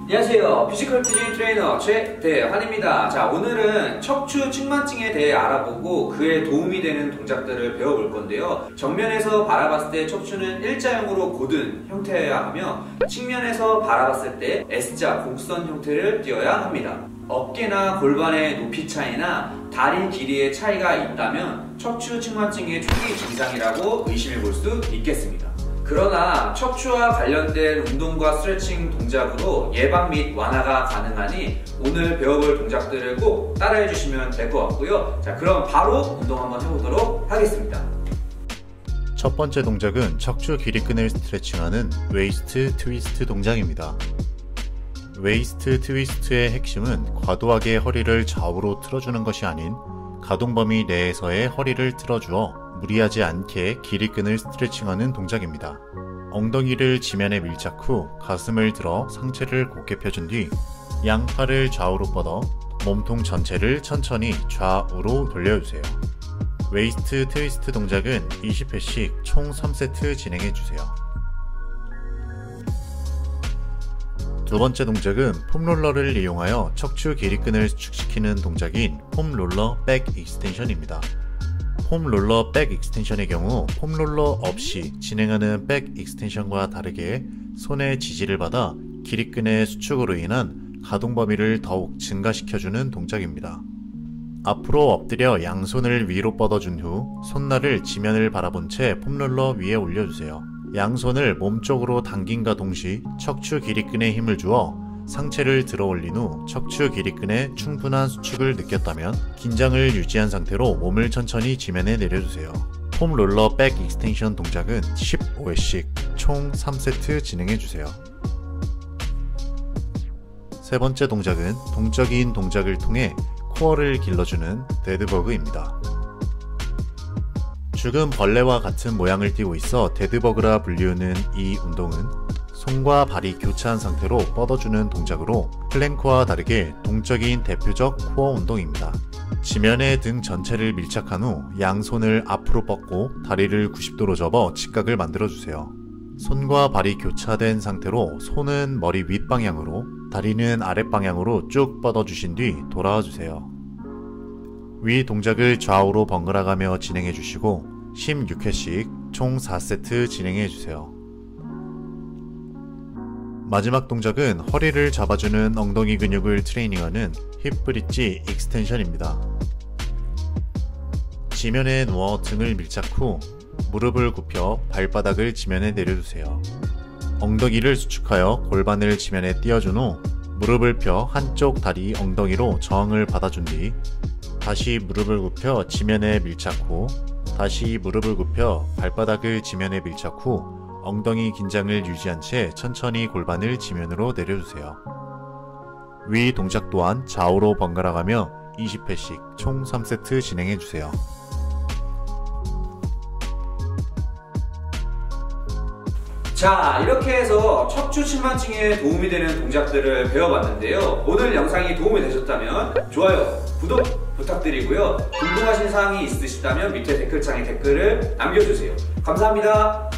안녕하세요. 피지컬 퓨전 트레이너 최대환입니다. 자, 오늘은 척추 측만증에 대해 알아보고 그에 도움이 되는 동작들을 배워볼 건데요. 정면에서 바라봤을 때 척추는 일자형으로 고든 형태여야 하며 측면에서 바라봤을 때 S자 곡선 형태를 띄어야 합니다. 어깨나 골반의 높이 차이나 다리 길이의 차이가 있다면 척추 측만증의 초기 증상이라고 의심해 볼 수 있겠습니다. 그러나 척추와 관련된 운동과 스트레칭 동작으로 예방 및 완화가 가능하니 오늘 배워볼 동작들을 꼭 따라해 주시면 될 것 같고요. 자, 그럼 바로 운동 한번 해보도록 하겠습니다. 첫 번째 동작은 척추 길이끈을 스트레칭하는 웨이스트 트위스트 동작입니다. 웨이스트 트위스트의 핵심은 과도하게 허리를 좌우로 틀어주는 것이 아닌 가동 범위 내에서의 허리를 틀어주어 무리하지 않게 길이끈을 스트레칭하는 동작입니다. 엉덩이를 지면에 밀착 후 가슴을 들어 상체를 곧게 펴준 뒤 양팔을 좌우로 뻗어 몸통 전체를 천천히 좌우로 돌려주세요. 웨이스트 트위스트 동작은 20회씩 총 3세트 진행해주세요. 두 번째 동작은 폼롤러를 이용하여 척추 길이끈을 수축시키는 동작인 폼롤러 백 익스텐션입니다. 폼롤러 백 익스텐션의 경우 폼롤러 없이 진행하는 백 익스텐션과 다르게 손의 지지를 받아 길이끈의 수축으로 인한 가동 범위를 더욱 증가시켜주는 동작입니다. 앞으로 엎드려 양손을 위로 뻗어준 후 손날을 지면을 바라본 채 폼롤러 위에 올려주세요. 양손을 몸쪽으로 당김과 동시 척추 길이끈에 힘을 주어 상체를 들어 올린 후 척추 길이끈의 충분한 수축을 느꼈다면 긴장을 유지한 상태로 몸을 천천히 지면에 내려주세요. 폼롤러 백 익스텐션 동작은 15회씩 총 3세트 진행해주세요. 세 번째 동작은 동적인 동작을 통해 코어를 길러주는 데드버그입니다. 죽은 벌레와 같은 모양을 띠고 있어 데드버그라 불리우는 이 운동은 손과 발이 교차한 상태로 뻗어주는 동작으로 플랭크와 다르게 동적인 대표적 코어 운동입니다. 지면에 등 전체를 밀착한 후 양손을 앞으로 뻗고 다리를 90도로 접어 직각을 만들어주세요. 손과 발이 교차된 상태로 손은 머리 윗방향으로, 다리는 아랫방향으로 쭉 뻗어주신 뒤 돌아와주세요. 위 동작을 좌우로 번갈아가며 진행해주시고 16회씩 총 4세트 진행해주세요. 마지막 동작은 허리를 잡아주는 엉덩이 근육을 트레이닝하는 힙브릿지 익스텐션입니다. 지면에 누워 등을 밀착 후 무릎을 굽혀 발바닥을 지면에 내려주세요. 엉덩이를 수축하여 골반을 지면에 띄워준 후 무릎을 펴 한쪽 다리 엉덩이로 저항을 받아준 뒤 다시 무릎을 굽혀 지면에 밀착 후 다시 무릎을 굽혀 발바닥을 지면에 밀착 후 엉덩이 긴장을 유지한 채 천천히 골반을 지면으로 내려주세요. 위 동작 또한 좌우로 번갈아가며 20회씩 총 3세트 진행해주세요. 자, 이렇게 해서 척추 측만증에 도움이 되는 동작들을 배워봤는데요. 오늘 영상이 도움이 되셨다면 좋아요, 구독 부탁드리고요. 궁금하신 사항이 있으시다면 밑에 댓글창에 댓글을 남겨주세요. 감사합니다.